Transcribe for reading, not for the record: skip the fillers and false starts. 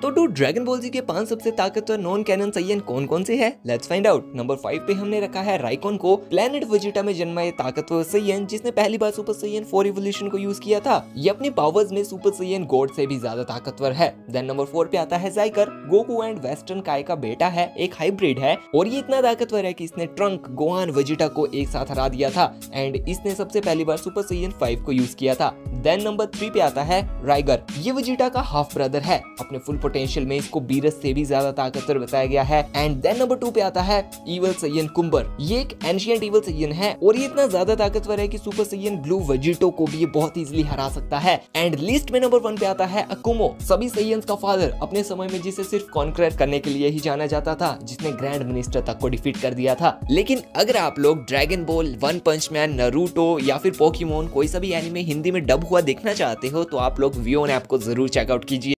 तो dragon ball जी के 5 सबसे ताकतवर नॉन कैनन सैयन कौन कौन से हैं? Let's find out. नंबर 5 पे हमने रखा है राइकॉन को, प्लेनेट वेजिटा में जन्मा ये ताकतवर सैयन जिसने पहली बार सुपर सैयन 4 इवोल्यूशन को यूज किया था। ये अपने पावर्स में सुपर सैयन गॉड से भी ज्यादा ताकतवर है। देन नंबर 4 पे आता है जाइकर, गोकू एंड वेस्टर्न काय का बेटा है, एक हाइब्रिड है और ये इतना ताकतवर है कि इसने ट्रंक, गोहान, वेजिटा को एक साथ हरा दिया था एंड इसने सबसे पहली बार सुपर सैयन 5 को यूज किया था। देन नंबर 3 पे आता है राइगर, ये वेजिटा का हाफ ब्रदर है। अपने फुल पोटेंशियल में इसको बीरस से भी ज्यादा ताकतवर बताया गया है। एंड देन नंबर 2 पे आता है इवल सैयन कुंबर, ये एक एंशिएंट इवल सैयन है और ये इतना ज्यादा ताकतवर है कि सुपर सैयन ब्लू वेजिटो को भी ये बहुत इजीली हरा सकता है। एंड लिस्ट में नंबर 1 पे आता है अकुमो, सभी सैयन्स का फादर, अपने समय में जिसे सिर्फ कॉन्क्रेट करने के लिए ही जाना जाता था, जिसने ग्रैंड मिनिस्टर तक को डिफीट कर दिया था। लेकिन अगर आप लोग Dragon Ball, One Punch Man, Naruto या फिर पोकेमोन कोई सा भी एनिमे हिंदी में डब हुआ देखना चाहते हो तो आप लोग वियोन ऐप को जरूर चेकआउट कीजिए।